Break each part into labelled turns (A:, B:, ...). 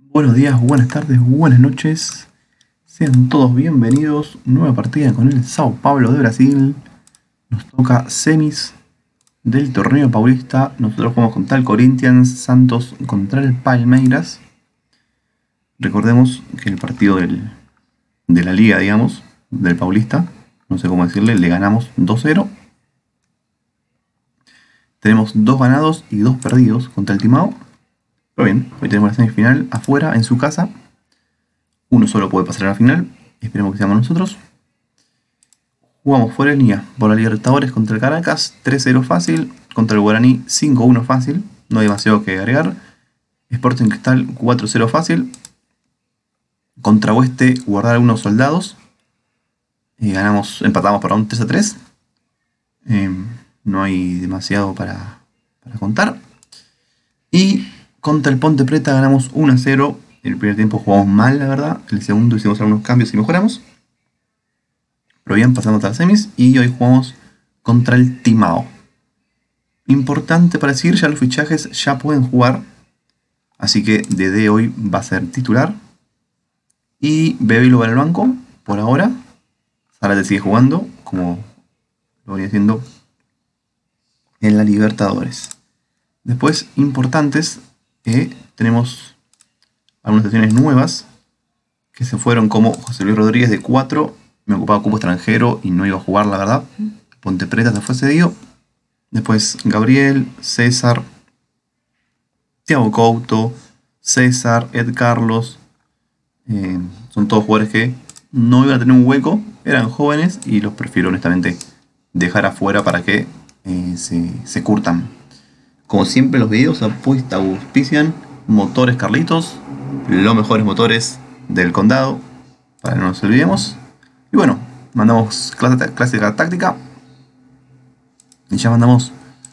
A: Buenos días, buenas tardes, buenas noches. Sean todos bienvenidos. Nueva partida con el Sao Paulo de Brasil. Nos toca semis del torneo paulista. Nosotros jugamos contra el Corinthians, Santos contra el Palmeiras. Recordemos que el partido de la liga, digamos, del paulista, no sé cómo decirle, le ganamos 2-0. Tenemos 2 ganados y 2 perdidos contra el Timao. Pero bien, hoy tenemos la semifinal afuera, en su casa. Uno solo puede pasar a la final. Esperemos que seamos nosotros. Jugamos fuera de línea por la Libertadores contra el Caracas. 3-0 fácil. Contra el Guaraní 5-1 fácil. No hay demasiado que agregar. Sporting Cristal 4-0 fácil. Contra Oeste guardar algunos soldados. Empatamos por un 3-3. No hay demasiado para contar. Y contra el Ponte Preta ganamos 1-0. El primer tiempo jugamos mal, la verdad. El segundo hicimos algunos cambios y mejoramos. Pero bien, pasamos a las semis. Y hoy jugamos contra el Timao. Importante para decir, ya los fichajes ya pueden jugar. Así que Dede hoy va a ser titular. Y Bebelo va al banco, por ahora. Zárate sigue jugando, como lo venía haciendo en la Libertadores. Después, importantes, tenemos algunas sesiones nuevas que se fueron, como José Luis Rodríguez de 4, me ocupaba cupo extranjero y no iba a jugar, la verdad. Ponte Preta se fue cedido. Después Gabriel, César, Thiago Couto, César, Ed Carlos. Son todos jugadores que no iban a tener un hueco, eran jóvenes y los prefiero honestamente dejar afuera para que se curtan. Como siempre, los videos auspician Motores Carlitos, los mejores motores del condado, para que no nos olvidemos. Y bueno, mandamos clásica táctica. Y ya mandamos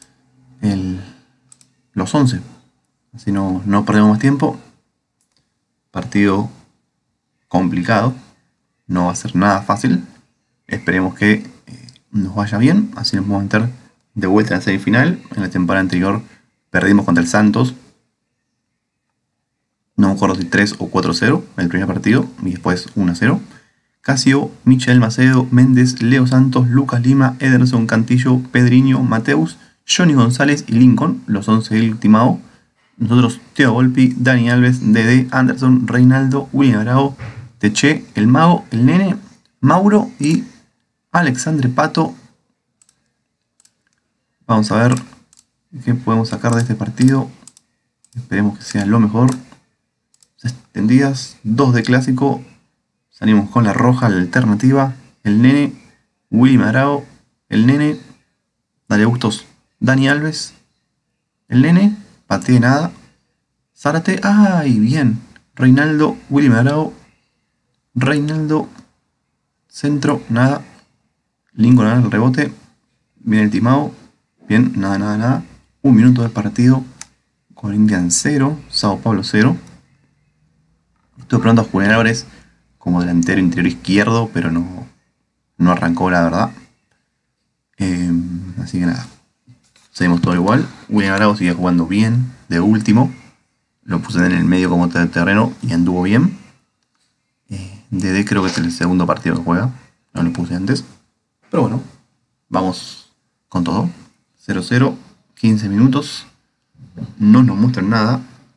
A: los 11. Así no perdemos más tiempo. Partido complicado. No va a ser nada fácil. Esperemos que nos vaya bien. Así nos vamos a meter de vuelta en la semifinal. En la temporada anterior perdimos contra el Santos. No me acuerdo si 3 o 4-0 el primer partido. Y después 1-0. Casio, Michael Macedo, Méndez, Leo Santos, Lucas Lima, Ederson Cantillo, Pedriño, Mateus, Johnny González y Lincoln. Los 11 del Timao. Nosotros, Teo Volpi, Dani Alves, Dede, Anderson, Reinaldo, William Bravo, Teche, El Mago, El Nene, Mauro y Alexandre Pato. Vamos a ver qué podemos sacar de este partido. Esperemos que sea lo mejor. Extendidas, 2 de clásico. Salimos con la roja, la alternativa. El Nene, William Bravo, El Nene, Dale Bustos, Dani Alves, El Nene, Paté nada. Zárate, ¡ay! Bien. Reinaldo, William Bravo, Reinaldo, centro, nada. Lincoln al rebote. Bien el Timao. Bien, nada. 1 minuto de partido. Corinthians 0, Sao Paulo 0. Estuve probando a jugadores como delantero interior izquierdo, pero no arrancó, la verdad. Así que nada. Seguimos todo igual. William Bravo sigue jugando bien, de último. Lo puse en el medio como terreno y anduvo bien. Dede creo que es el segundo partido que juega. No lo puse antes. Pero bueno, vamos con todo. 0-0, 15 minutos. No nos muestran nada.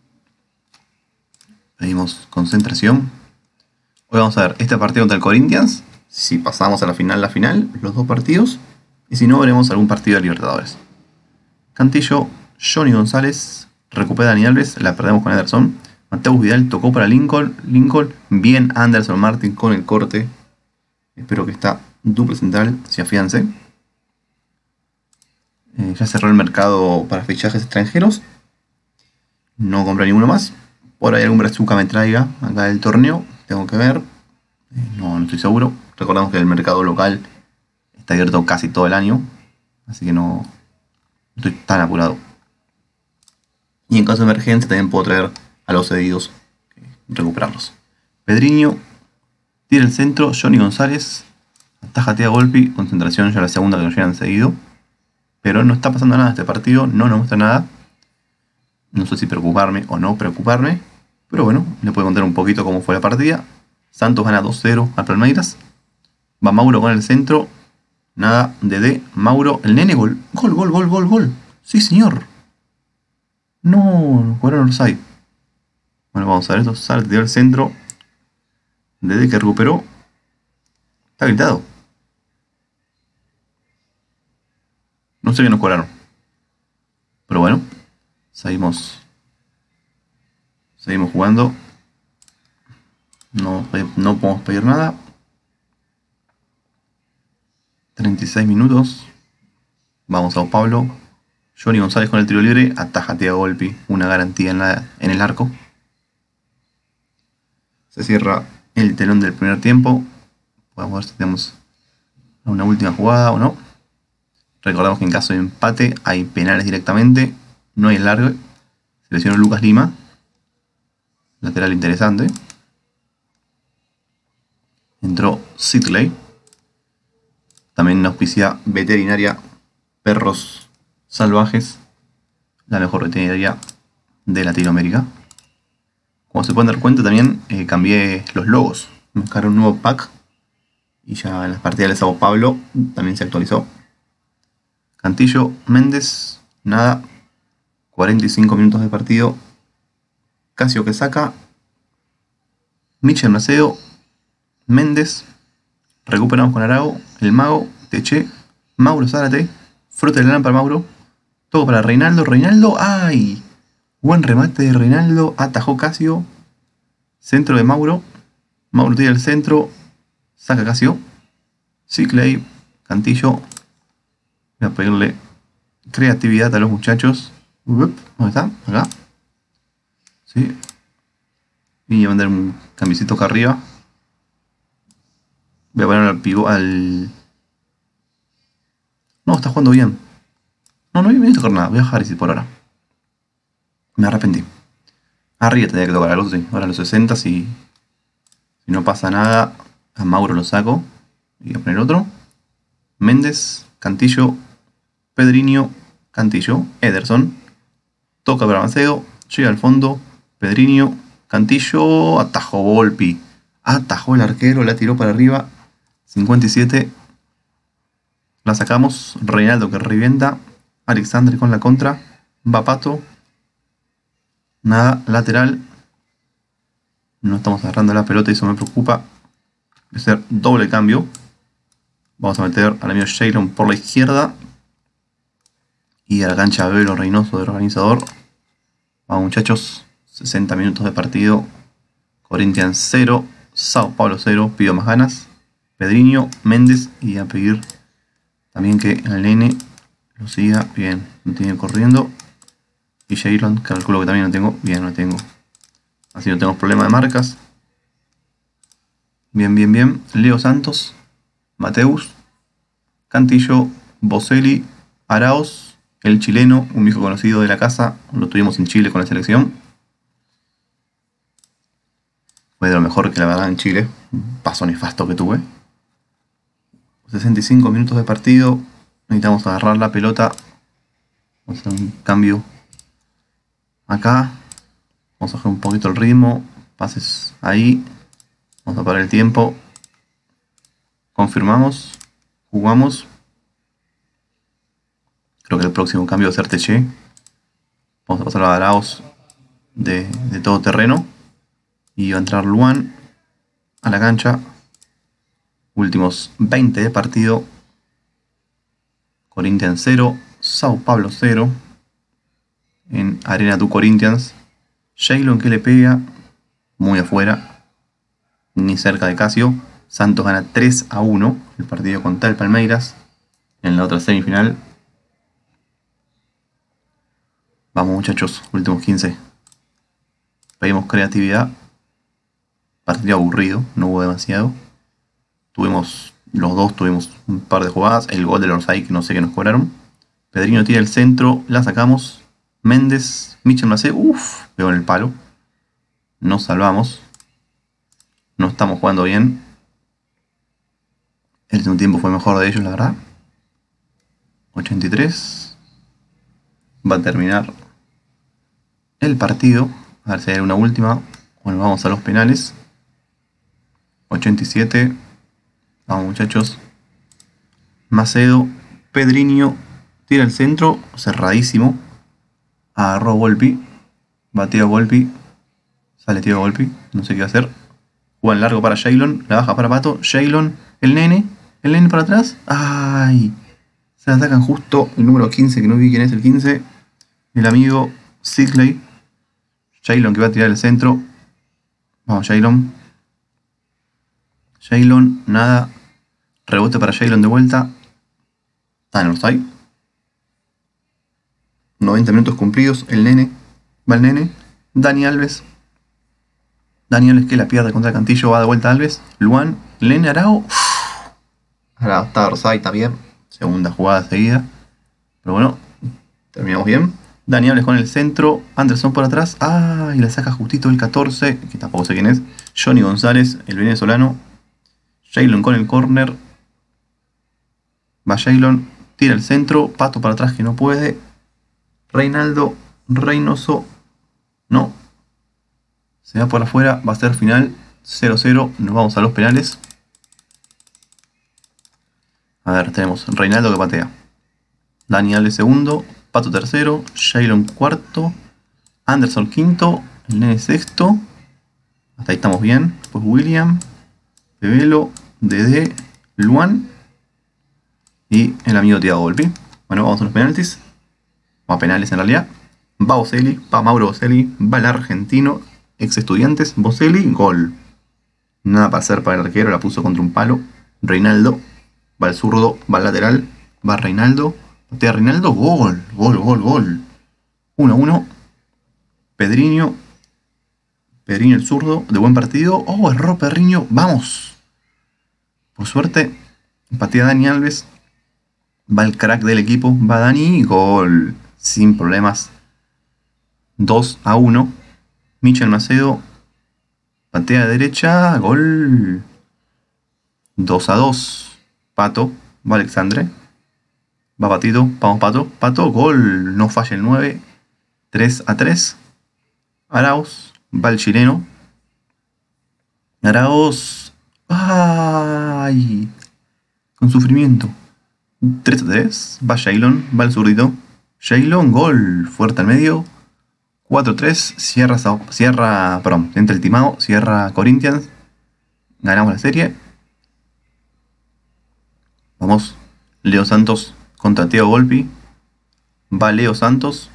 A: Pedimos concentración. Hoy vamos a ver este partido contra el Corinthians. Si pasamos a la final, los 2 partidos. Y si no, veremos algún partido de Libertadores. Cantillo, Johnny González. Recupera Dani Alves. La perdemos con Ederson. Mateus Vidal tocó para Lincoln. Bien Anderson Martin con el corte. Espero que esta dupla central se afiance. Ya cerró el mercado para fichajes extranjeros. No compré ninguno más. Por ahí algún brazuca me traiga acá del torneo. Tengo que ver. No estoy seguro. Recordamos que el mercado local está abierto casi todo el año. Así que no estoy tan apurado. Y en caso de emergencia también puedo traer a los cedidos, recuperarlos. Pedriño, tira el centro, Johnny González, ataja Thiago Volpi, concentración ya la segunda que nos llegan seguido. Pero no está pasando nada este partido, no nos muestra nada. No sé si preocuparme o no preocuparme. Pero bueno, le puedo contar un poquito cómo fue la partida. Santos gana 2-0 al Palmeiras. Va Mauro con el centro. Nada, Dedé, Mauro, el nene, gol. Gol, gol, gol, gol, gol. Sí, señor. No, jugaron offside. Bueno, vamos a ver esto. Sale, dio el centro. Dedé que recuperó. Está gritado. No sé qué nos cobraron. Pero bueno, seguimos jugando. No podemos pedir nada. 36 minutos. Vamos a Sao Paulo. Johnny González con el tiro libre. Ataja a Thiago Volpi. Una garantía en el arco. Se cierra el telón del primer tiempo. Vamos a ver si tenemos una última jugada o no. Recordamos que en caso de empate hay penales directamente. No hay alargue. Se lesionó Lucas Lima. Lateral interesante. Entró Sidley. También auspicia Veterinaria Perros Salvajes. La mejor veterinaria de Latinoamérica. Como se pueden dar cuenta también cambié los logos. Me descargué un nuevo pack. Y ya en las partidas de Sao Paulo también se actualizó. Cantillo, Méndez, nada. 45 minutos de partido. Casio que saca. Michel Macedo. Méndez. Recuperamos con Arao. El Mago. Teché. Mauro Zárate. Fruta de lana para Mauro. Todo para Reinaldo. Reinaldo. ¡Ay! Buen remate de Reinaldo. Atajó Casio. Centro de Mauro. Mauro tira el centro. Saca Casio. Sidley. Cantillo. Voy a pedirle creatividad a los muchachos. ¿Dónde está? Acá. Sí. Y voy a mandar un cambiecito acá arriba. Voy a poner al pivot al... No, está jugando bien. No voy a tocar nada. Voy a dejar ese por ahora. Me arrepentí. Arriba tenía que tocar algo, sí. Ahora a los 60 si no pasa nada, a Mauro lo saco. Y voy a poner otro. Méndez, Cantillo, Pedrinho, Cantillo, Ederson. Toca para Macedo, llega al fondo, Pedrinho, Cantillo, atajó Volpi. Atajó el arquero, la tiró para arriba. 57. La sacamos. Reinaldo que revienta. Alexandre con la contra. Va Pato. Nada, lateral. No estamos agarrando la pelota y eso me preocupa. Voy a hacer doble cambio. Vamos a meter al amigo Shaylon por la izquierda. Y a la cancha Belo Reynoso del organizador. Vamos muchachos. 60 minutos de partido. Corinthians 0. Sao Paulo 0. Pido más ganas. Pedrinho, Méndez. Y a pedir también que el nene lo siga. Bien. Lo tiene corriendo. Y Shaylon, calculo que también lo tengo. Bien, lo tengo. Así no tenemos problema de marcas. Bien, bien, bien. Leo Santos. Mateus. Cantillo. Boselli. Araos. El chileno, un viejo conocido de la casa. Lo tuvimos en Chile con la selección. Fue de lo mejor que la verdad en Chile. Un paso nefasto que tuve. 65 minutos de partido. Necesitamos agarrar la pelota. Vamos a hacer un cambio acá. Vamos a bajar un poquito el ritmo. Pases ahí. Vamos a parar el tiempo. Confirmamos. Jugamos. Creo que el próximo cambio va a ser Teché. Vamos a pasar a Araos de todo terreno. Y va a entrar Luan a la cancha. Últimos 20 de partido. Corinthians 0. Sao Paulo 0. En Arena du Corinthians. Shaylon que le pega. Muy afuera. Ni cerca de Casio. Santos gana 3-1 el partido contra el Palmeiras. En la otra semifinal. Vamos muchachos, últimos 15. Pedimos creatividad. Partido aburrido, no hubo demasiado. Tuvimos un par de jugadas. El gol del Orsay que no sé qué nos cobraron. Pedrinho tira el centro, la sacamos. Méndez, Michel Macedo, pegó en el palo. Nos salvamos. No estamos jugando bien. El segundo tiempo fue mejor de ellos, la verdad. 83. Va a terminar el partido. A ver si hay una última. Bueno, vamos a los penales. 87. Vamos, muchachos. Macedo. Pedrinho. Tira el centro. Cerradísimo. Agarró Volpi. Bateo Volpi. Sale tío Volpi. No sé qué va a hacer. Juega en largo para Jaylon. La baja para Pato. Jaylon. El nene. El nene para atrás. ¡Ay! Se le atacan justo el número 15, que no vi quién es el 15. El amigo Sigley. Jaylon que va a tirar el centro. Vamos, Jaylon. Jaylon, nada. Rebote para Jaylon de vuelta. Está en offside. 90 minutos cumplidos. El nene. Va el nene. Dani Alves. Dani Alves que la pierde contra el Cantillo. Va de vuelta a Alves. Luan. El nene Arao. Arao está offside también. Segunda jugada seguida. Pero bueno, terminamos bien. Dani Alves con el centro. Anderson por atrás. Ah, y la saca justito el 14. Que tampoco sé quién es. Johnny González, el venezolano. Jaylon con el córner. Va Jaylon. Tira el centro. Pato para atrás que no puede. Reinaldo. Reynoso. No. Se va por afuera. Va a ser final 0-0. Nos vamos a los penales. A ver, tenemos Reinaldo que patea. Dani Alves segundo. Pato tercero. Jaylon cuarto. Anderson quinto. El nene sexto. Hasta ahí estamos bien. Pues William. Pebelo. Dede. Luan. Y el amigo Thiago Volpi. Bueno, vamos a los penaltis. O a penales en realidad. Va Boselli. Va Mauro Boselli. Va el argentino. Ex Estudiantes. Boselli. Gol. Nada para hacer para el arquero. La puso contra un palo. Reinaldo. Va el zurdo. Va el lateral. Va Reinaldo. Patea Reinaldo. Gol. Gol, gol, gol. 1-1. Pedrinho. Pedrinho el zurdo. De buen partido. Oh, erró Pedrinho. Vamos. Por suerte. Patea Dani Alves. Va el crack del equipo. Va Dani. Gol. Sin problemas. 2-1. Michel Macedo. Patea de derecha. Gol. 2-2. Pato. Va Alexandre. Va Patito. Vamos Pato. Pato. Gol. No falla el 9. 3-3. Arauz. Va el chileno. Arauz. ¡Ay! Con sufrimiento. 3-3. Va Jaylon. Va el zurdito. Jaylon. Gol. Fuerte al medio. 4-3. Cierra. Perdón. Entra el timado. Cierra Corinthians. Ganamos la serie. Vamos. Leo Santos contra Thiago Volpi. Va Leo Santos.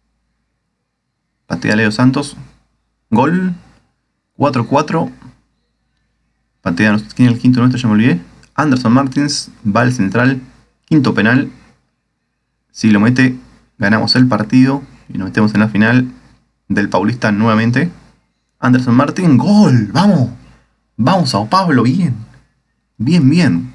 A: Patea Leo Santos. Gol. 4-4. Patea. ¿Quién es el quinto nuestro? Ya me olvidé. Anderson Martins. Va al central. Quinto penal. Si lo mete, ganamos el partido. Y nos metemos en la final del Paulista nuevamente. Anderson Martins. Gol. Vamos. Vamos, Sao Paulo. Bien. Bien, bien.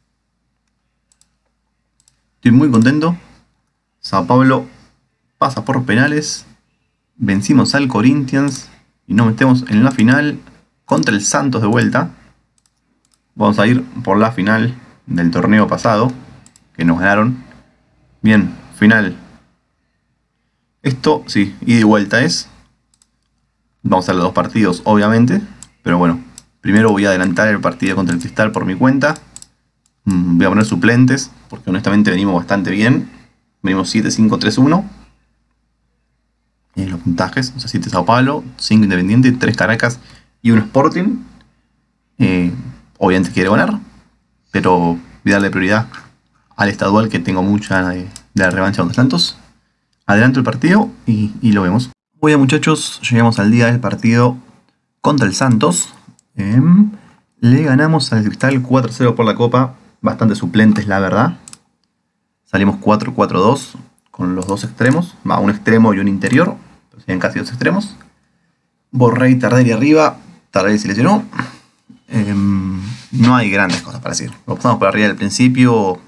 A: Estoy muy contento. Sao Paulo pasa por penales. Vencimos al Corinthians. Y nos metemos en la final contra el Santos de vuelta. Vamos a ir por la final del torneo pasado, que nos ganaron. Bien, final. Esto, sí, ida y vuelta es. Vamos a hacer los dos partidos, obviamente. Pero bueno, primero voy a adelantar el partido contra el Cristal por mi cuenta. Voy a poner suplentes, porque honestamente venimos bastante bien. Venimos 7-5-3-1. Los puntajes, o sea, 7 Sao Paulo, 5 Independiente, 3 Caracas y 1 Sporting. Obviamente quiere ganar, pero voy a darle prioridad al estadual, que tengo mucha de la revancha contra Santos. Adelanto el partido y lo vemos. Bueno, muchachos, llegamos al día del partido contra el Santos. Le ganamos al Cristal 4-0 por la Copa. Bastante suplentes, la verdad. Salimos 4-4-2 con los dos extremos. Va, un extremo y un interior. Pero serían casi dos extremos. Borré y Tardelli arriba. Tardelli se lesionó. No hay grandes cosas para decir. Lo pasamos por arriba del principio.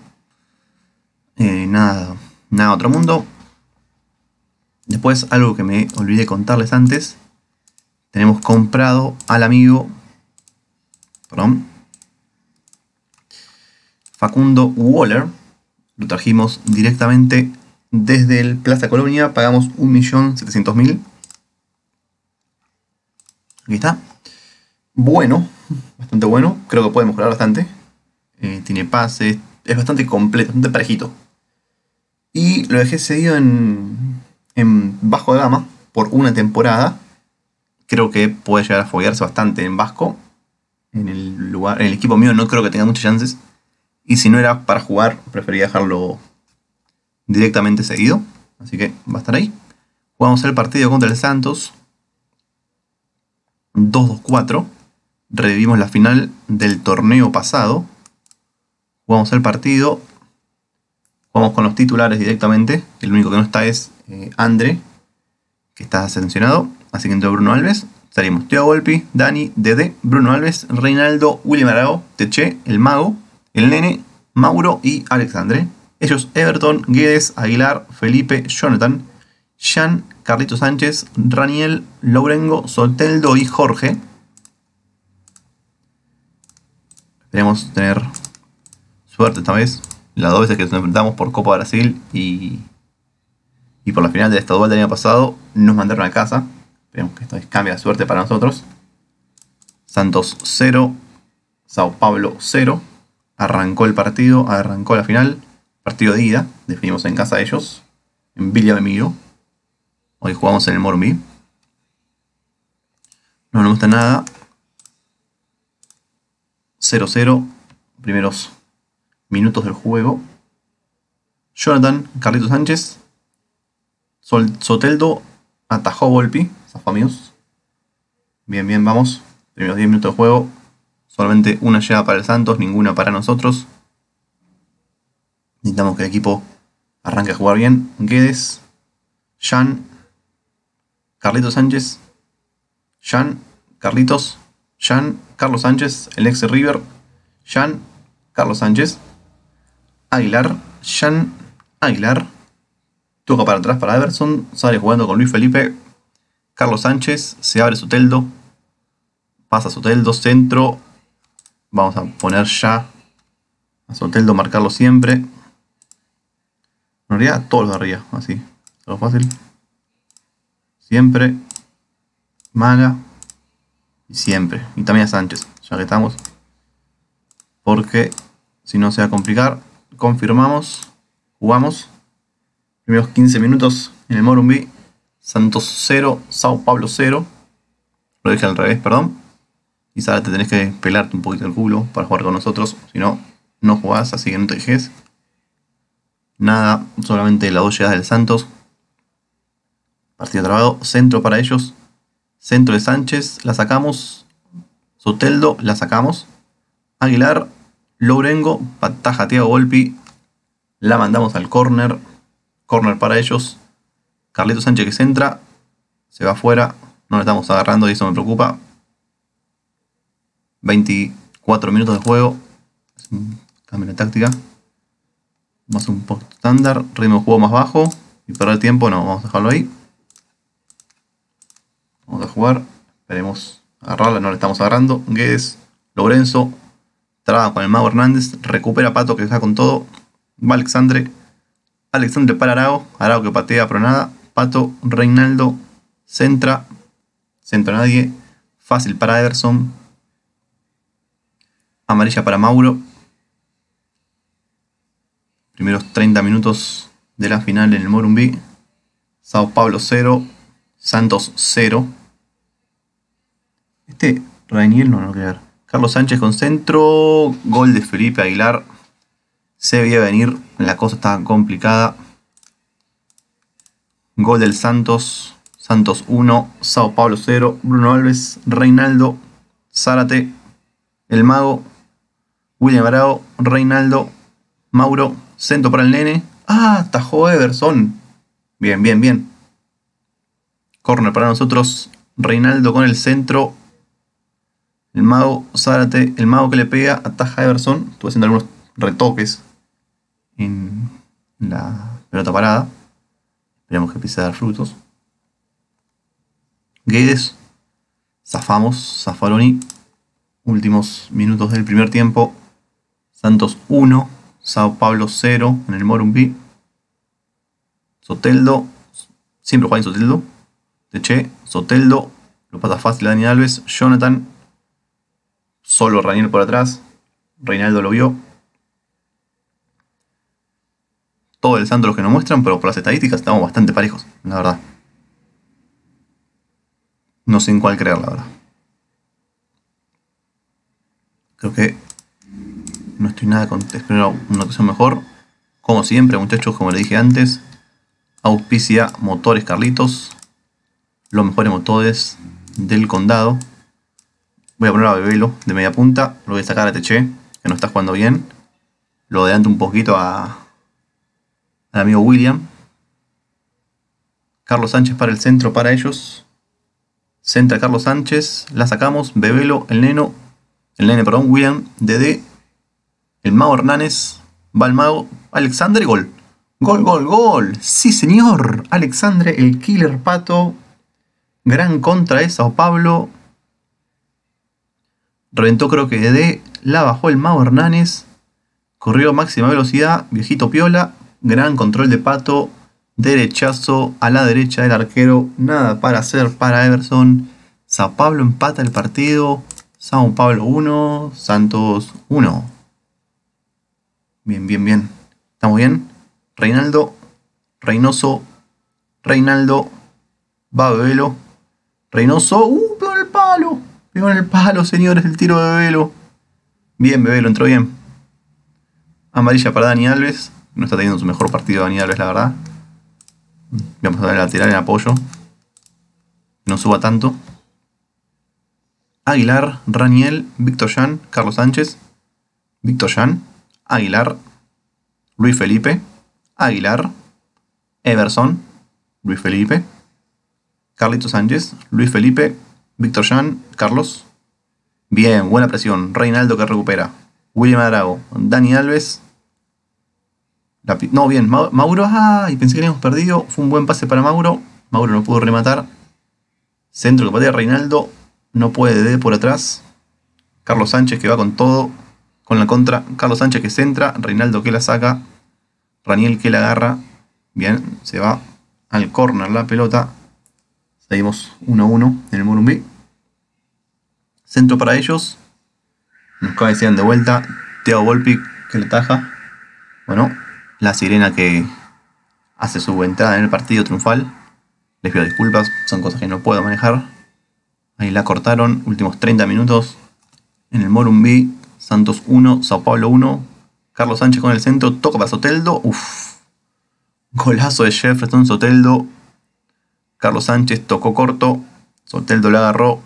A: Nada otro mundo. Después, algo que me olvidé contarles antes. Tenemos comprado al amigo. Perdón. Facundo Waller. Lo trajimos directamente desde el Plaza Colonia. Pagamos 1.700.000. Aquí está. Bueno, bastante bueno. Creo que puede mejorar bastante. Tiene pases. Es bastante completo, bastante parejito. Y lo dejé seguido en bajo de gama por una temporada. Creo que puede llegar a foguearse bastante en vasco. En el equipo mío no creo que tenga muchas chances. Y si no era para jugar, prefería dejarlo directamente seguido. Así que va a estar ahí. Jugamos el partido contra el Santos. 2-2-4. Revivimos la final del torneo pasado. Jugamos el partido. Jugamos con los titulares directamente. El único que no está es Andre, que está seleccionado. Así que entró Bruno Alves. Salimos Thiago Volpi, Dani, Dede, Bruno Alves, Reinaldo, William Arao, Teche, el Mago, el Nene, Mauro y Alexandre. Ellos Everton, Guedes, Aguilar, Felipe, Jonathan, Jan, Carlito Sánchez, Raniel, Lourengo, Soteldo y Jorge. Esperemos tener suerte esta vez. Las dos veces que nos enfrentamos por Copa Brasil y por la final del estadual del año pasado nos mandaron a casa. Esperemos que esta vez cambie la suerte para nosotros. Santos 0, Sao Paulo 0. Arrancó el partido, arrancó la final. Partido de ida, definimos en casa de ellos, en Villa Belmiro. Hoy jugamos en el Morumbi. No nos gusta nada. 0-0, primeros minutos del juego. Jonathan, Carlito Sánchez, Soteldo, atajó Volpi, zafamios. Bien, bien, vamos. Primeros 10 minutos de juego. Solamente una llegada para el Santos, ninguna para nosotros. Necesitamos que el equipo arranque a jugar bien. Guedes, Jan, Carlitos Sánchez, Jan, Carlitos, Jan, Carlos Sánchez, el ex River, Jan, Carlos Sánchez, Aguilar, Jan, Aguilar, toca para atrás para Everson, sale jugando con Luis Felipe, Carlos Sánchez, se abre Soteldo, pasa Soteldo, centro, vamos a poner ya a Soteldo, marcarlo siempre. En realidad todos los de arriba, así, todo fácil. Siempre, Maga y siempre. Y también a Sánchez, ya que estamos. Porque si no se va a complicar, confirmamos, jugamos. Primeros 15 minutos en el Morumbi. Santos 0, Sao Paulo 0. Lo dije al revés, perdón. Y ahora te tenés que pelarte un poquito el culo para jugar con nosotros. Si no, no jugás, así que no te dejes. Nada, solamente las dos llegadas del Santos. Partido trabado, centro para ellos. Centro de Sánchez, la sacamos. Soteldo, la sacamos. Aguilar, Lourengo, pataja Thiago Volpi. La mandamos al córner. Córner para ellos. Carlito Sánchez que centra. Se va afuera. No le estamos agarrando y eso me preocupa. 24 minutos de juego. Es un cambio de táctica. Vamos a un poco estándar. Ritmo de juego más bajo. Y perder tiempo, no, vamos a dejarlo ahí. Vamos a jugar. Esperemos agarrarla, no le estamos agarrando. Guedes, Lorenzo. Traba con el Mago Hernández. Recupera Pato que está con todo. Va Alexandre. Alexandre para Arao. Arao que patea pero nada. Pato, Reinaldo. Centra. Centro a nadie. Fácil para Ederson. Amarilla para Mauro. Primeros 30 minutos de la final en el Morumbi. Sao Paulo 0. Santos 0. Raniel no lo quiero ver. Carlos Sánchez con centro. Gol de Felipe Aguilar. Se veía venir. La cosa estaba complicada. Gol del Santos. Santos 1. Sao Paulo 0. Bruno Alves. Reinaldo. Zárate. El Mago. William Arao. Reinaldo. Mauro. Centro para el Nene. Ah, atajó Everson. Bien, bien, bien. Corner para nosotros. Reinaldo con el centro. El Mago, Zárate, el Mago que le pega, ataja a Everson. Estuve haciendo algunos retoques en la pelota parada. Esperemos que empiece a dar frutos. Guedes. Zafamos, Zaffaroni. Últimos minutos del primer tiempo. Santos 1, Sao Paulo 0 en el Morumbi. Soteldo. Siempre juega en Soteldo. Teche, Soteldo. Lo pasa fácil a Dani Alves. Jonathan. Solo Raniel por atrás. Reinaldo lo vio. Todo el santo los que nos muestran, pero por las estadísticas estamos bastante parejos, la verdad. No sé en cuál creer, la verdad. Creo que no estoy nada con... Espero una ocasión mejor. Como siempre, muchachos, como les dije antes, auspicia Motores Carlitos. Los mejores motores del condado. Voy a poner a Bebelo de media punta. Lo voy a sacar a Teché, que no está jugando bien. Lo adelanto un poquito al amigo William. Carlos Sánchez para el centro para ellos. Centra Carlos Sánchez. La sacamos. Bebelo, el nene, perdón, William, Dede. El mago Hernández. Va el mago. Alexandre, gol. Gol, gol, gol. Sí, señor. Alexandre, el killer pato. Gran contra de Sao Paulo. Reventó, creo que Dede. La bajó el mago Hernández. Corrió a máxima velocidad. Viejito piola. Gran control de pato. Derechazo a la derecha del arquero. Nada para hacer para Everson. Sao Paulo empata el partido. Sao Paulo 1. Santos 1. Bien, bien, bien. ¿Estamos bien? Reinaldo. Reynoso. Reinaldo. Va Bebelo. Reynoso. Pegó en el palo. Pegó en el palo, señores, el tiro de Bebelo. Bien, Bebelo, entró bien. Amarilla para Dani Alves. No está teniendo su mejor partido Dani Alves, la verdad. Vamos a dar el lateral en apoyo. No suba tanto. Aguilar, Raniel, Víctor Jan, Carlos Sánchez. Víctor Jan, Aguilar, Luis Felipe, Aguilar, Everson, Luis Felipe, Carlito Sánchez, Luis Felipe, Víctor Jan, Carlos. Bien, buena presión. Reinaldo que recupera. William Arago, Dani Alves. No, bien, Mauro. Y pensé que habíamos perdido. Fue un buen pase para Mauro. Mauro no pudo rematar. Centro que patea Reinaldo. No puede Dede por atrás. Carlos Sánchez que va con todo. Con la contra. Carlos Sánchez que centra. Reinaldo que la saca. Raniel que la agarra. Bien, se va al córner la pelota. Seguimos 1-1 en el Morumbí. Centro para ellos. Nos cabecean de vuelta. Thiago Volpi que le taja. Bueno, la sirena que hace su entrada en el partido triunfal. Les pido disculpas, son cosas que no puedo manejar. Ahí la cortaron. Últimos 30 minutos en el Morumbí. Santos 1, Sao Paulo 1. Carlos Sánchez con el centro. Toca para Soteldo. Golazo de Jefferson Soteldo. Carlos Sánchez tocó corto. Soteldo la agarró.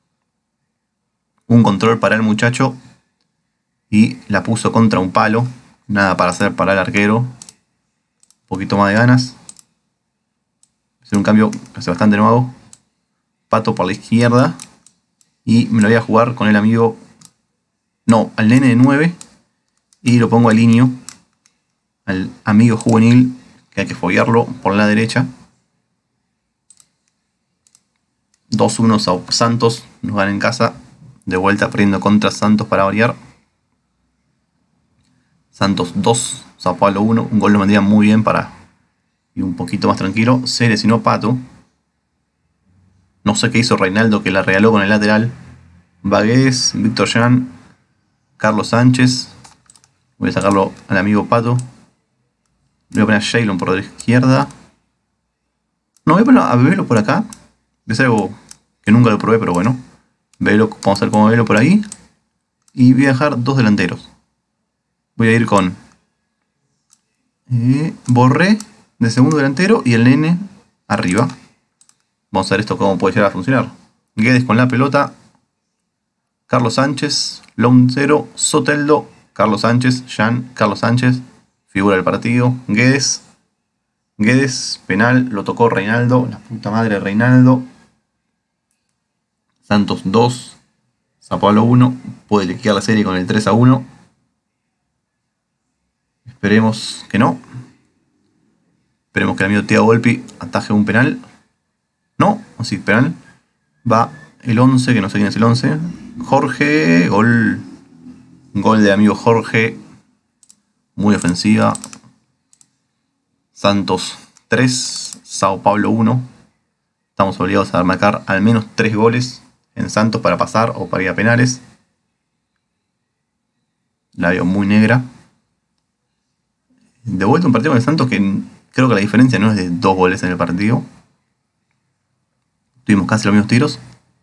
A: Un control para el muchacho. Y la puso contra un palo. Nada para hacer para el arquero. Un poquito más de ganas. Hacer un cambio hace bastante nuevo. Pato por la izquierda. Y me lo voy a jugar con el amigo. No, al nene de 9. Y lo pongo al Niño. Al amigo juvenil. Que hay que foguearlo por la derecha. 2-1 Santos. Nos van en casa. De vuelta perdiendo contra Santos para variar. Santos 2, Sao Paulo 1. Un gol lo vendría muy bien para ir un poquito más tranquilo. Se lesionó Pato. No sé qué hizo Reinaldo que la regaló con el lateral. Bagués, Víctor Jan, Carlos Sánchez. Voy a sacarlo al amigo Pato. Voy a poner a Shaylon por la izquierda. No, voy a poner a Bebelo por acá. Es algo que nunca lo probé, pero bueno. Bebelo, vamos a hacer como Bebelo por ahí. Y voy a dejar 2 delanteros. Voy a ir con Borré de segundo delantero y el nene arriba. Vamos a ver esto cómo puede llegar a funcionar. Guedes con la pelota. Carlos Sánchez, Loncero, Soteldo, Carlos Sánchez, Jan, Carlos Sánchez, figura del partido. Guedes, penal, lo tocó Reinaldo, la puta madre de Reinaldo. Santos 2, Sao Paulo 1, puede liquidar la serie con el 3-1. Esperemos que no. Esperemos que el amigo Thiago Volpi ataje un penal. No, así penal. Va el 11, que no sé quién es el 11. Jorge, gol. Gol de amigo Jorge. Muy ofensiva. Santos 3, Sao Paulo 1. Estamos obligados a marcar al menos 3 goles en Santos para pasar o para ir a penales. La veo muy negra. De vuelta un partido con el Santos que creo que la diferencia no es de 2 goles en el partido. Tuvimos casi los mismos tiros.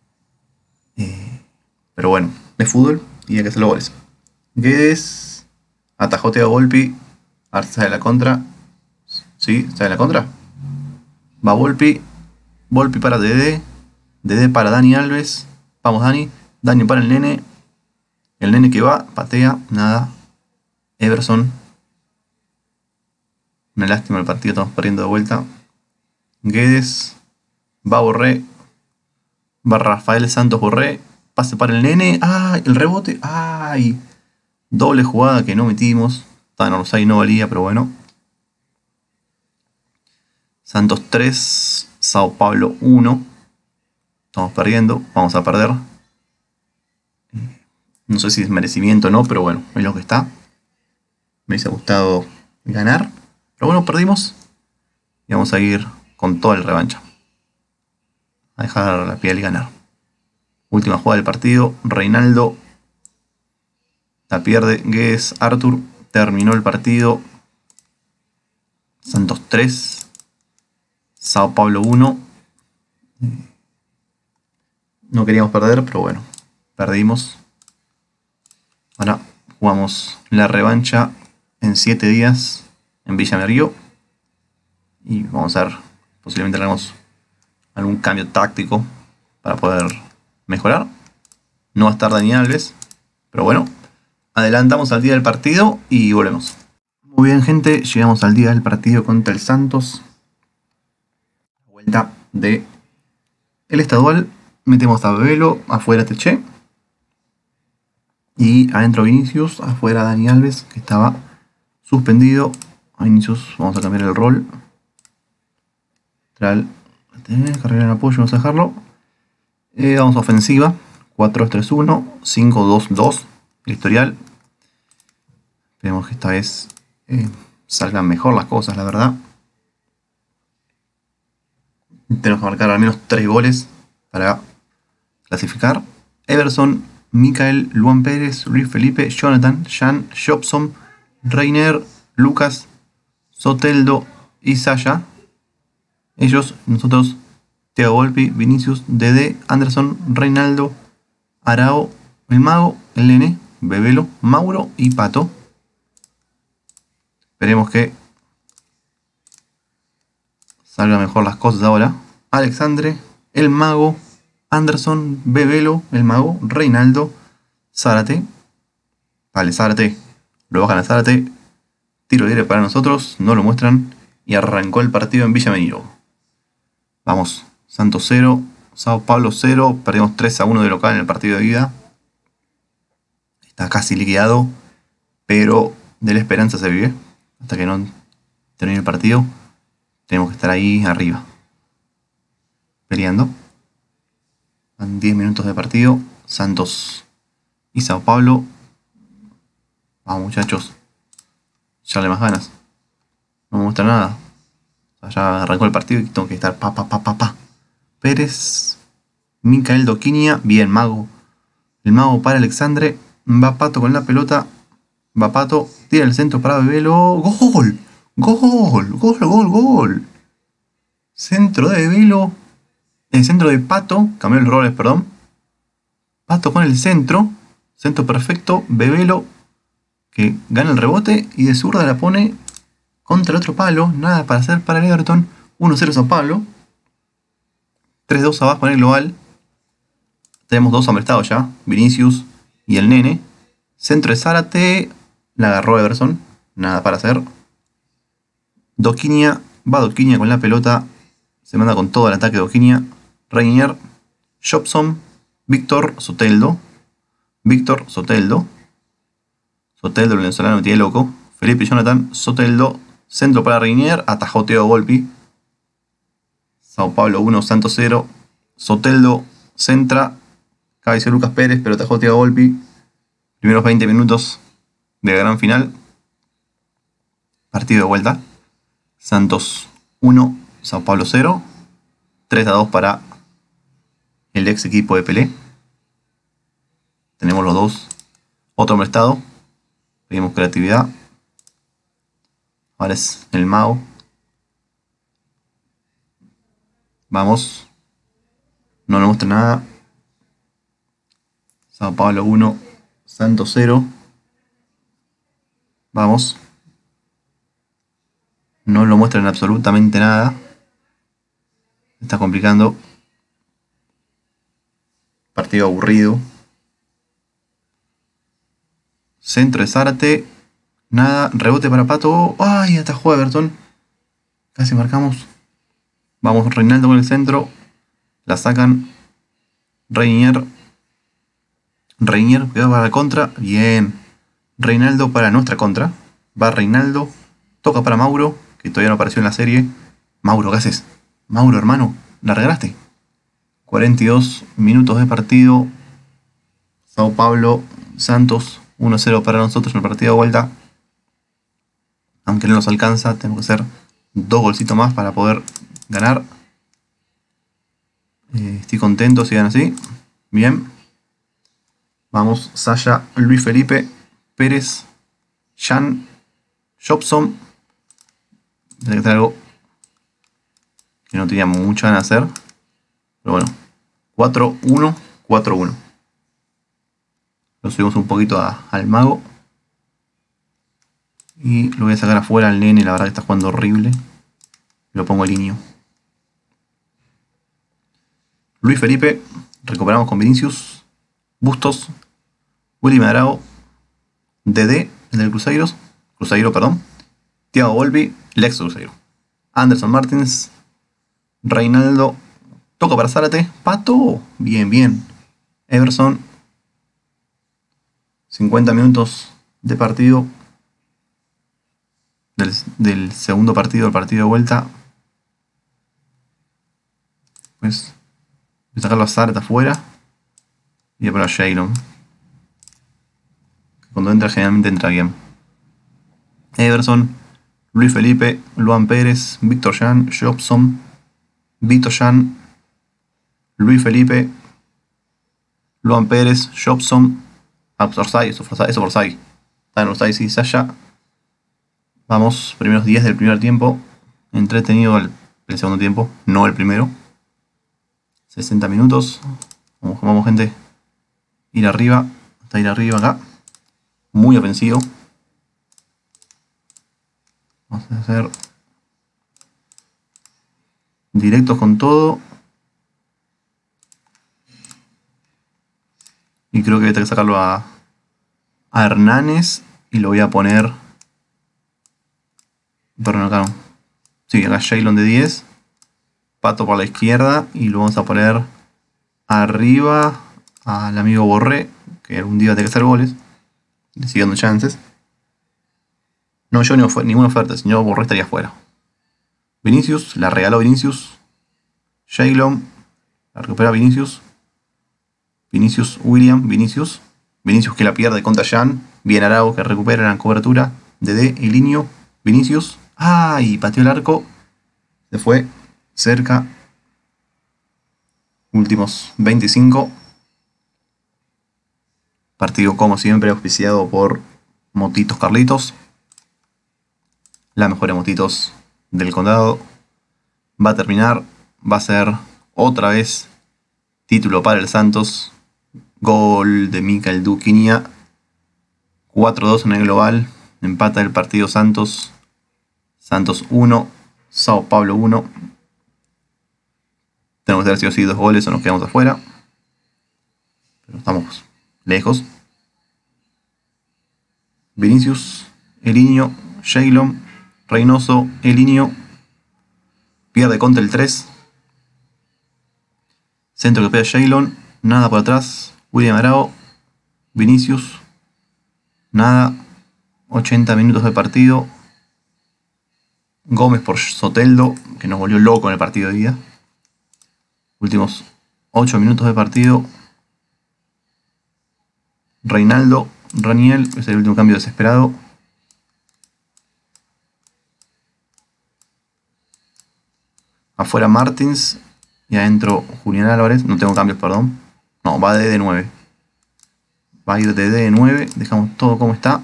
A: Pero bueno, es fútbol y hay que hacer los goles. Guedes atajó Thiago Volpi. Ahora sale la contra. ¿Sí? ¿Sale la contra? Va Volpi. Volpi para Dede. Dede para Dani Alves. Vamos Dani. Dani para el nene. El nene que va, patea, nada. Everson. Una lástima el partido, estamos perdiendo de vuelta. Guedes. Va Borré. Va Rafael Santos Borré. Pase para el nene. ¡Ay! El rebote. ¡Ay! Doble jugada que no metimos. Tan offside no valía, pero bueno. Santos 3. Sao Paulo 1. Estamos perdiendo. Vamos a perder. No sé si es merecimiento o no, pero bueno, es lo que está. Me hubiese gustado ganar. Pero bueno, perdimos. Y vamos a ir con toda la revancha. A dejar la piel y ganar. Última jugada del partido. Reinaldo. La pierde. Guedes. Arthur. Terminó el partido. Santos 3. Sao Paulo 1. No queríamos perder, pero bueno. Perdimos. Ahora jugamos la revancha en 7 días en Villa María. Y vamos a ver, posiblemente hagamos algún cambio táctico para poder mejorar. No va a estar Dani Alves, pero bueno, adelantamos al día del partido y volvemos. Muy bien, gente, llegamos al día del partido contra el Santos. Vuelta de el estadual. Metemos a Bebelo, afuera Teché. Y adentro Vinicius, afuera Dani Alves, que estaba suspendido. A Vinicius vamos a cambiar el rol. Carrera en apoyo, vamos a dejarlo. Vamos a ofensiva. 4-3-1, 5-2-2. El historial. Esperemos que esta vez salgan mejor las cosas, la verdad. Tenemos que marcar al menos 3 goles para clasificar. Everson, Michael, Luan Pérez, Luis Felipe, Jonathan, Jan, Jobson, Reiner, Lucas, Soteldo y Sasha. Ellos, nosotros, Thiago Volpi, Vinicius, Dede, Anderson, Reinaldo, Arao, el Mago, el Nene, Bebelo, Mauro y Pato. Esperemos que salgan mejor las cosas ahora. Alexandre, el Mago, Anderson, Bebelo, el Mago, Reinaldo, Zárate. Vale, Zárate. Lo bajan a Zárate. Tiro libre para nosotros. No lo muestran. Y arrancó el partido en Villa María. Vamos. Santos 0. Sao Paulo 0. Perdimos 3-1 de local en el partido de ida. Está casi liquidado. Pero de la esperanza se vive. Hasta que no termine el partido. Tenemos que estar ahí arriba. Peleando. Van 10 minutos de partido. Santos y Sao Paulo. Vamos, muchachos. Echarle más ganas. No me muestra nada. O sea, ya arrancó el partido y tengo que estar pa. Pérez. Micael Doquinia. Bien, Mago. El Mago para Alexandre. Va Pato con la pelota. Va Pato. Tira el centro para Bebelo. ¡Gol! ¡Gol! Centro de Bebelo. El centro de Pato. Cambió los roles, perdón. Pato con el centro. Centro perfecto. Bebelo. Que gana el rebote. Y de zurda la pone contra el otro palo. Nada para hacer para el Everton. 1-0 Sao Paulo. 3-2 abajo en el global. Tenemos 2 amonestados ya. Vinicius y el Nene. Centro de Zárate. La agarró Everson. Nada para hacer. Doquinia. Va Doquinia con la pelota. Se manda con todo el ataque de Doquinia. Reinier. Jobson. Víctor Soteldo. Soteldo, el venezolano me tiene loco. Felipe y Jonathan. Soteldo. Centro para Reinier. Atajó Thiago Volpi. Sao Paulo 1, Santos 0. Soteldo centra. Cabeceó Lucas Pérez, pero atajó Thiago Volpi. Primeros 20 minutos de la gran final. Partido de vuelta. Santos 1, Sao Paulo 0. 3-2 para el ex equipo de Pelé. Tenemos los dos. Otro prestado. Pedimos creatividad. Ahora es el mago. Vamos. No nos muestra nada. Sao Paulo 1. Santos 0. Vamos. No lo muestran absolutamente nada. Está complicando. Partido aburrido. Centro de Zárate. Nada. Rebote para Pato. ¡Ay! Atajó Everton. Casi marcamos. Vamos, Reinaldo con el centro. La sacan. Reinier quedó para la contra. Bien. Reinaldo para nuestra contra. Va Reinaldo. Toca para Mauro, que todavía no apareció en la serie. Mauro, ¿qué haces? Mauro, hermano, la regalaste. 42 minutos de partido. Sao Paulo, Santos, 1-0 para nosotros en el partido de vuelta. Aunque no nos alcanza, tenemos que hacer 2 golcitos más para poder ganar. Estoy contento, sigan así. Bien. Vamos, Saya, Luis Felipe, Pérez, Jan, Jobson. Tiene que hacer algo que no tenía mucha ganas de hacer. Pero bueno. 4-1, 4-1. Lo subimos un poquito al mago. Y lo voy a sacar afuera al nene, la verdad que está jugando horrible. Lo pongo al línea. Luis Felipe. Recuperamos con Vinicius. Bustos. Willy Medrado. Dede, el del Cruzeiro, perdón. Thiago Volpi, el ex Cruzeiro. Anderson Martins. Reinaldo. Toca para Zárate. Pato. Bien, bien. Everson. 50 minutos de partido. Del segundo partido, el partido de vuelta. Pues voy a sacarlo a Zárate afuera. Y voy a poner a Shailon. Cuando entra, generalmente entra bien. Everson, Luis Felipe, Luan Pérez, Víctor Jan, Jobson, Vito Jan, Luis Felipe, Luan Pérez, Jobson. Eso Forsay. Está en Forsay, sí, Saya. Vamos, primeros 10 del primer tiempo. Entretenido el segundo tiempo, no el primero. 60 minutos. Vamos, gente. Ir arriba. Hasta ir arriba acá. Muy ofensivo. Vamos a hacer directos con todo. Y creo que voy a tener que sacarlo a Hernández. Y lo voy a poner. Perdón, acá no. Sí, acá Shailon de 10. Pato por la izquierda. Y lo vamos a poner arriba al amigo Borré, que algún día va a tener que hacer goles. Le sigue dando chances. No, yo ninguna oferta, si no Borré estaría fuera. Vinicius, la regaló Vinicius. Shailon, la recupera Vinicius. Vinicius, William, Vinicius que la pierde contra Jan. Bien Arao que recupera la cobertura. Dede, Ilinho, Vinicius. ¡Ay! Pateó el arco. Se fue cerca. Últimos 25. Partido como siempre auspiciado por Motitos Carlitos. La mejor de Motitos del condado. Va a terminar. Va a ser otra vez título para el Santos. Gol de Michael Duquinha. 4-2 en el global. Empata el partido Santos. Santos 1. Sao Paulo 1. Tenemos que haber sido así 2 goles o nos quedamos afuera. Pero estamos lejos. Vinicius, Ilinho, Shailon, Reynoso, Ilinho. Pierde contra el 3. Centro que pega Shailon. Nada por atrás. William Arao. Vinicius. Nada. 80 minutos de partido. Gómez por Soteldo, que nos volvió loco en el partido de día. Últimos 8 minutos de partido. Reinaldo, Raniel, es el último cambio desesperado. Afuera Martins. Y adentro Julián Álvarez. No tengo cambios, perdón. No, va de D9. Va a ir de D9. Dejamos todo como está.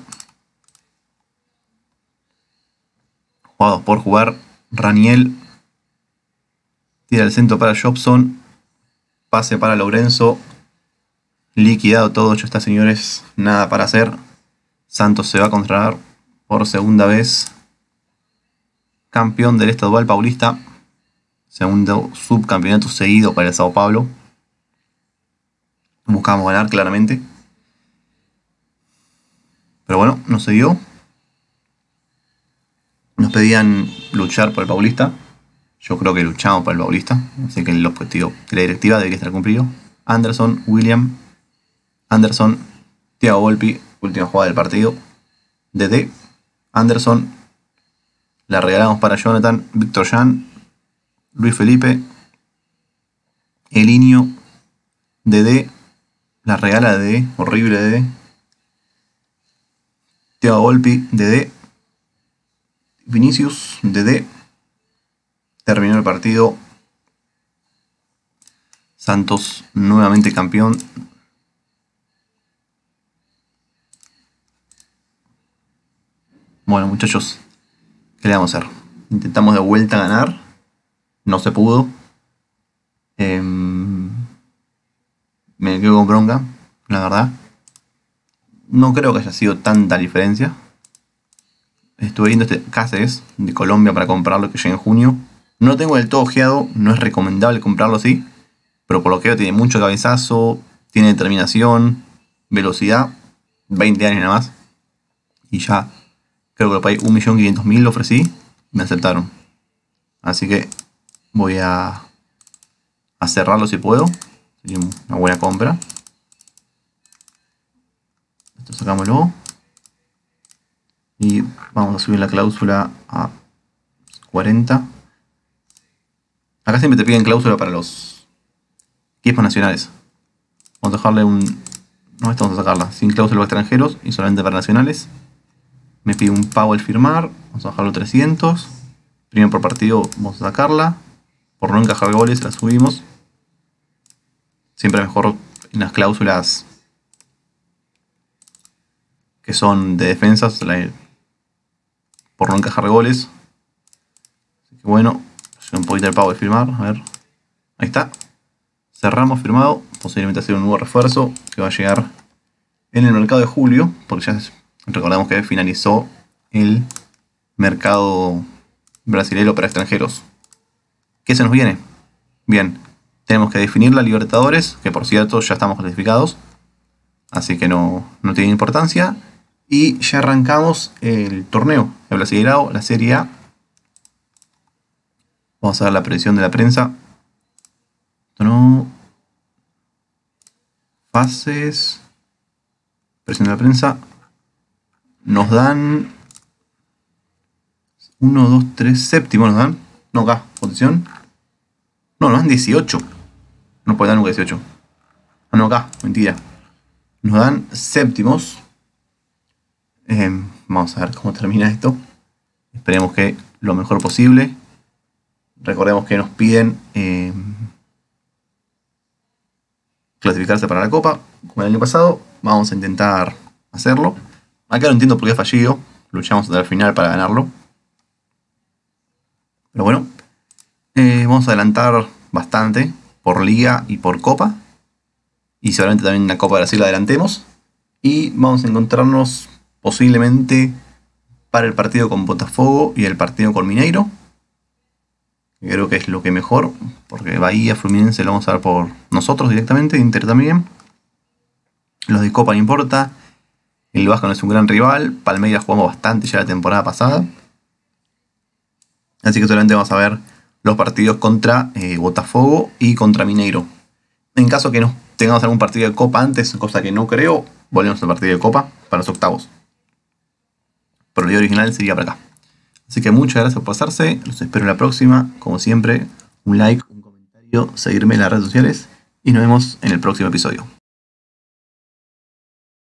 A: Jugados por jugar. Raniel. Tira el centro para Jobson. Pase para Lorenzo. Liquidado todo. Ya está, señores. Nada para hacer. Santos se va a contratar por segunda vez. Campeón del estadual paulista. Segundo subcampeonato seguido para el Sao Paulo. Buscamos ganar claramente. Pero bueno, no se dio. Nos pedían luchar por el paulista. Yo creo que luchamos por el paulista. Así que el objetivo de la directiva debería estar cumplido. Anderson, William. Anderson, Thiago Volpi. Última jugada del partido. DD. Anderson. La regalamos para Jonathan. Víctor Jan. Luis Felipe. Elinho. DD. La regala DD. Horrible DD. Thiago Volpi. DD. Vinicius. DD. Terminó el partido. Santos nuevamente campeón. Bueno, muchachos, ¿qué le vamos a hacer? Intentamos de vuelta ganar. No se pudo. Me quedo con bronca, la verdad. No creo que haya sido tanta diferencia. Estuve viendo este Cáceres de Colombia para comprarlo, que llega en junio. No lo tengo del todo ojeado, no es recomendable comprarlo así. Pero por lo que veo tiene mucho cabezazo, tiene determinación, velocidad. 20 años nada más. Y ya, creo que lo pagué 1.500.000, lo ofrecí y me aceptaron. Así que voy a cerrarlo si puedo. Sería una buena compra. Esto sacámoslo. Y vamos a subir la cláusula a 40. Acá siempre te piden cláusula para los equipos nacionales. Vamos a dejarle un... No, esta vamos a sacarla. Sin cláusula para extranjeros y solamente para nacionales. Me pide un pago al firmar. Vamos a bajarlo 300. Primero por partido vamos a sacarla. Por no encajar goles la subimos. Siempre mejor en las cláusulas que son de defensas. Por no encajar goles. Así que bueno. Un poquito el pago de firmar. A ver. Ahí está. Cerramos firmado. Posiblemente hacer un nuevo refuerzo que va a llegar en el mercado de julio. Porque ya recordamos que finalizó el mercado brasileño para extranjeros. ¿Qué se nos viene? Bien, tenemos que definir la Libertadores, que por cierto ya estamos clasificados, así que no tiene importancia. Y ya arrancamos el torneo de Brasileirao, la Serie A. Vamos a ver la predicción de la prensa. Fases. Presión de la prensa. Nos dan 1, 2, 3, séptimo nos dan. No, acá, posición. No, nos dan 18. No puede dar nunca 18. Ah, no, acá, mentira. Nos dan séptimos. Vamos a ver cómo termina esto. Esperemos que lo mejor posible. Recordemos que nos piden clasificarse para la Copa, como el año pasado. Vamos a intentar hacerlo. Acá no entiendo por qué ha fallido. Luchamos hasta el final para ganarlo. Pero bueno, vamos a adelantar bastante por Liga y por Copa. Y seguramente también en la Copa de Brasil la adelantemos. Y vamos a encontrarnos posiblemente para el partido con Botafogo y el partido con Mineiro. Creo que es lo que mejor, porque Bahía, Fluminense lo vamos a ver por nosotros directamente, Inter también. Los de Copa no importa. El Vasco no es un gran rival. Palmeiras jugamos bastante ya la temporada pasada. Así que solamente vamos a ver los partidos contra Botafogo y contra Mineiro. En caso que no tengamos algún partido de Copa antes, cosa que no creo, volvemos al partido de Copa para los octavos. Pero el video original sería para acá. Así que muchas gracias por pasarse. Los espero en la próxima. Como siempre, un like, un comentario, seguirme en las redes sociales. Y nos vemos en el próximo episodio.